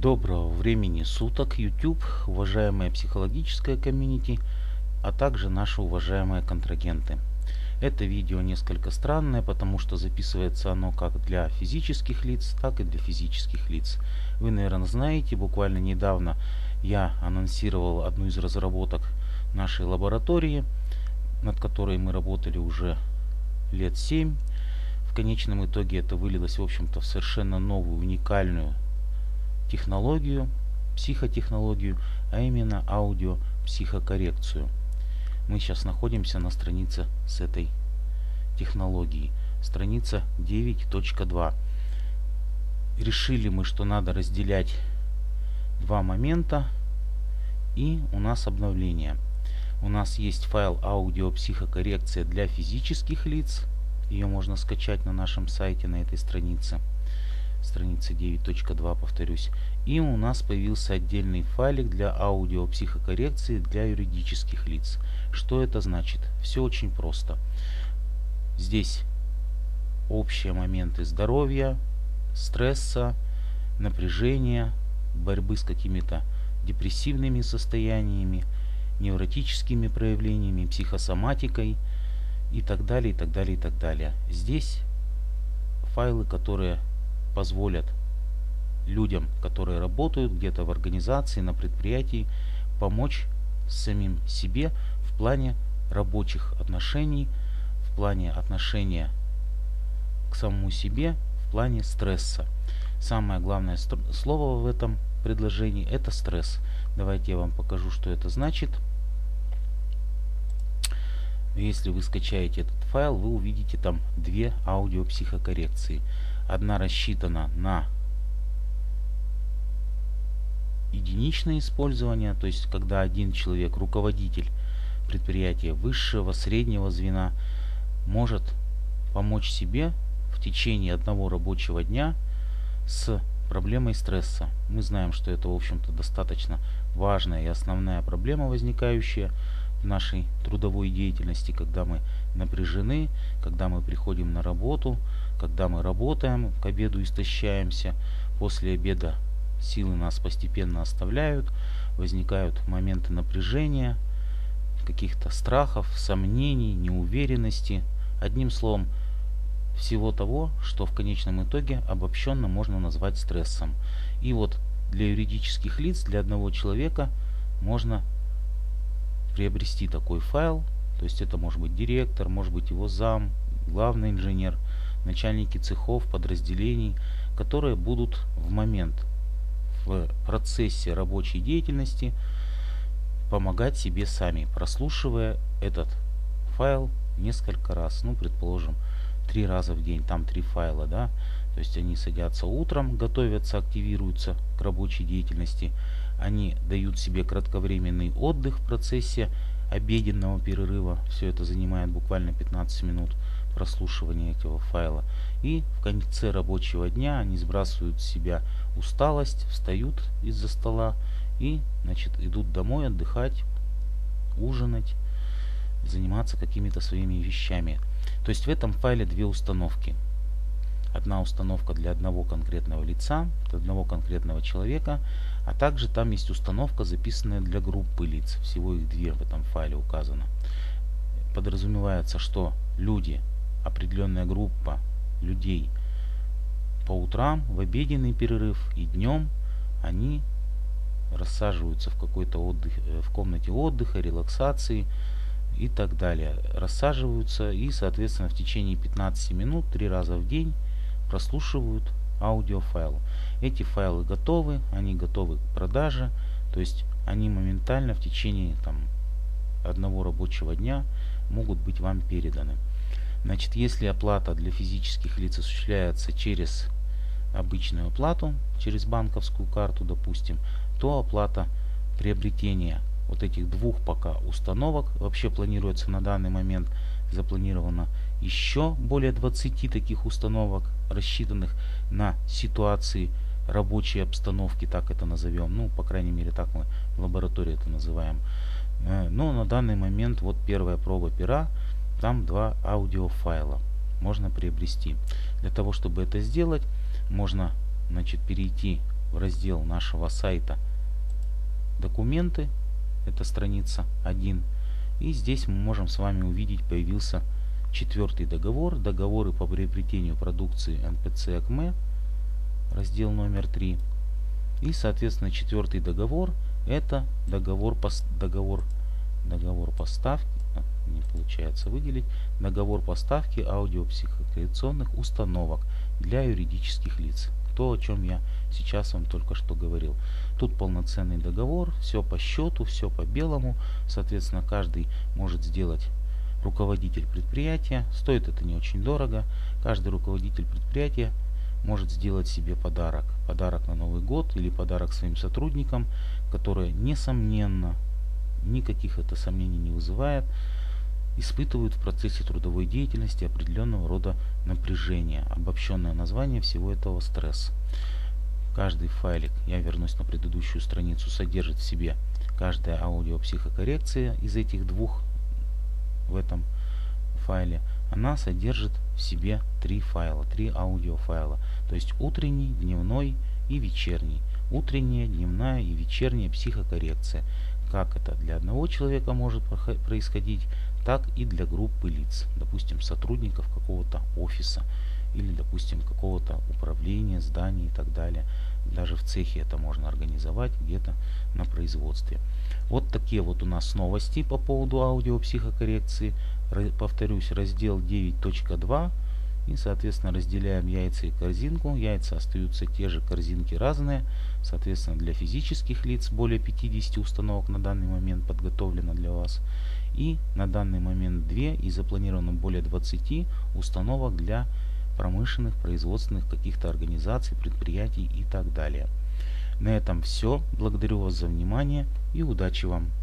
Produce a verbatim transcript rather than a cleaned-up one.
Доброго времени суток, YouTube, уважаемая психологическая комьюнити, а также наши уважаемые контрагенты. Это видео несколько странное, потому что записывается оно как для физических лиц, так и для физических лиц. Вы, наверное, знаете, буквально недавно я анонсировал одну из разработок нашей лаборатории, над которой мы работали уже лет семь. В конечном итоге это вылилось, в общем-то, в совершенно новую, уникальную технологию, психотехнологию, а именно аудиопсихокоррекцию. Мы сейчас находимся на странице с этой технологией. Страница девять точка два. Решили мы, что надо разделять два момента, и у нас обновление. У нас есть файл аудиопсихокоррекция для физических лиц. Ее можно скачать на нашем сайте, на этой странице. Страница девять точка два, повторюсь. И у нас появился отдельный файлик для аудиопсихокоррекции для юридических лиц. Что это значит? Все очень просто. Здесь общие моменты здоровья, стресса, напряжения, борьбы с какими-то депрессивными состояниями, невротическими проявлениями, психосоматикой и так далее, и так далее, и так далее. Здесь файлы, которые позволят людям, которые работают где-то в организации, на предприятии, помочь самим себе в плане рабочих отношений, в плане отношения к самому себе, в плане стресса. Самое главное слово в этом предложении — это стресс. Давайте я вам покажу, что это значит. Если вы скачаете этот файл, вы увидите там две аудиопсихокоррекции. Одна рассчитана на единичное использование, то есть когда один человек, руководитель предприятия высшего, среднего звена, может помочь себе в течение одного рабочего дня с проблемой стресса. Мы знаем, что это, в общем-то, достаточно важная и основная проблема, возникающая в нашей трудовой деятельности, когда мы напряжены, когда мы приходим на работу, когда мы работаем, к обеду истощаемся, после обеда силы нас постепенно оставляют, возникают моменты напряжения, каких-то страхов, сомнений, неуверенности, одним словом, всего того, что в конечном итоге обобщенно можно назвать стрессом. И вот для юридических лиц, для одного человека можно приобрести такой файл, то есть это может быть директор, может быть его зам, главный инженер, начальники цехов, подразделений, которые будут в момент, в процессе рабочей деятельности помогать себе сами, прослушивая этот файл несколько раз, ну, предположим, три раза в день, там три файла, да, то есть они садятся утром, готовятся, активируются к рабочей деятельности, они дают себе кратковременный отдых в процессе обеденного перерыва, все это занимает буквально пятнадцать минут прослушивания этого файла, и в конце рабочего дня они сбрасывают с себя усталость, встают из-за стола и, значит, идут домой отдыхать, ужинать, заниматься какими-то своими вещами. То есть в этом файле две установки. Одна установка для одного конкретного лица, для одного конкретного человека, а также там есть установка, записанная для группы лиц. Всего их две в этом файле указано. Подразумевается, что люди, определенная группа людей по утрам, в обеденный перерыв и днем, они рассаживаются в какой-то отдых, в комнате отдыха, релаксации и так далее. Рассаживаются и, соответственно, в течение пятнадцати минут, три раза в день прослушивают аудиофайл. Эти файлы готовы, они готовы к продаже, то есть они моментально в течение там, одного рабочего дня могут быть вам переданы. Значит, если оплата для физических лиц осуществляется через обычную оплату, через банковскую карту, допустим, то оплата приобретения вот этих двух пока установок, вообще планируется на данный момент, запланировано еще более двадцати таких установок, рассчитанных на ситуации рабочей обстановки, так это назовем, ну, по крайней мере, так мы в лаборатории это называем. Но на данный момент вот первая проба пера, там два аудиофайла можно приобрести. Для того, чтобы это сделать, можно, значит, перейти в раздел нашего сайта «Документы». Это страница один. И здесь мы можем с вами увидеть, появился четвертый договор. Договоры по приобретению продукции эн пэ цэ эй си эй си эй, раздел номер три. И, соответственно, четвертый договор — это договор, договор, договор поставки. Не получается выделить. Договор поставки аудиопсихокоррекционных установок для юридических лиц. То, о чем я сейчас вам только что говорил. Тут полноценный договор, все по счету, все по белому. Соответственно, каждый может сделать, руководитель предприятия, стоит это не очень дорого, каждый руководитель предприятия может сделать себе подарок. Подарок на Новый год или подарок своим сотрудникам, которые, несомненно, никаких это сомнений не вызывает, испытывают в процессе трудовой деятельности определенного рода напряжение. Обобщенное название всего этого — стресс. Каждый файлик, я вернусь на предыдущую страницу, содержит в себе каждая аудиопсихокоррекция из этих двух в этом файле. Она содержит в себе три файла, три аудиофайла. То есть утренний, дневной и вечерний. Утренняя, дневная и вечерняя психокоррекция. Как это для одного человека может происходить, так и для группы лиц, допустим, сотрудников какого-то офиса или, допустим, какого-то управления, здания и так далее. Даже в цехе это можно организовать, где-то на производстве. Вот такие вот у нас новости по поводу аудиопсихокоррекции. Повторюсь, раздел девять точка два. И, соответственно, разделяем яйца и корзинку. Яйца остаются те же, корзинки разные. Соответственно, для физических лиц более пятидесяти установок на данный момент подготовлено для вас. И на данный момент две и запланировано более двадцати установок для промышленных, производственных каких-то организаций, предприятий и так далее. На этом все. Благодарю вас за внимание и удачи вам!